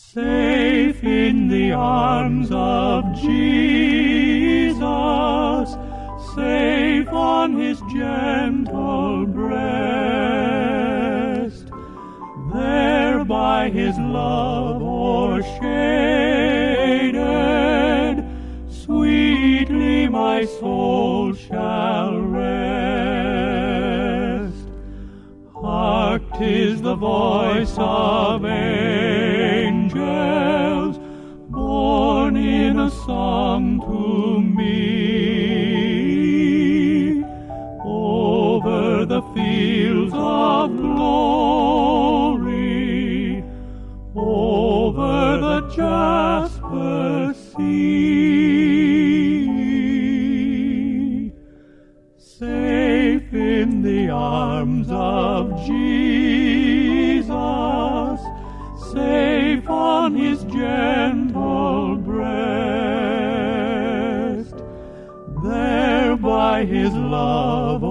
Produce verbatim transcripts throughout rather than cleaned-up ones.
Safe in the arms of Jesus, safe on his gentle breast, there by his love o'ershaded, sweetly my soul shall rest. Hark, 'tis the voice of angels, born in a song to me, over the fields of glory, over the jasper sea. Safe in the arms of Jesus, safe on his gentle breast, there by his love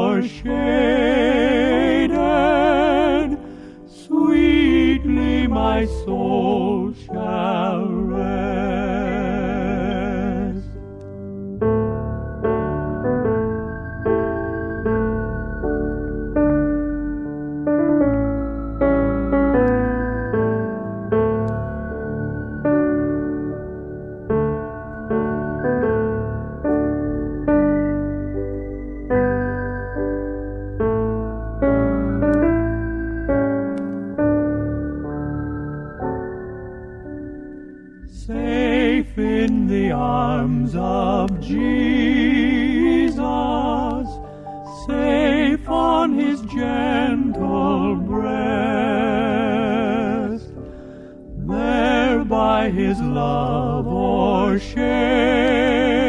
o'ershaded, sweetly my soul shall rest. Safe in the arms of Jesus, safe on his gentle breast, there by his love o'ershaded,